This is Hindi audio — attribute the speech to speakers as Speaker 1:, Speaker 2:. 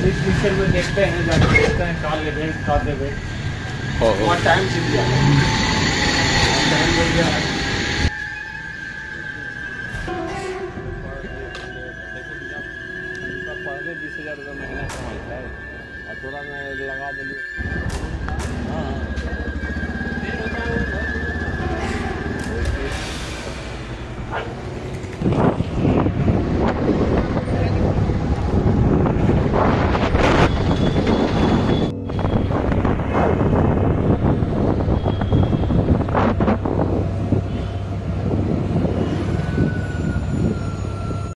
Speaker 1: पुलिस स्टेशन में देखते हैं, जाके देखते हैं का लेवे का देवे। और टाइम से दिया है, टाइम मिल गया है। पहले 20,000 रुपये महीना कमाता है और थोड़ा मैं लगा दिली। हाँ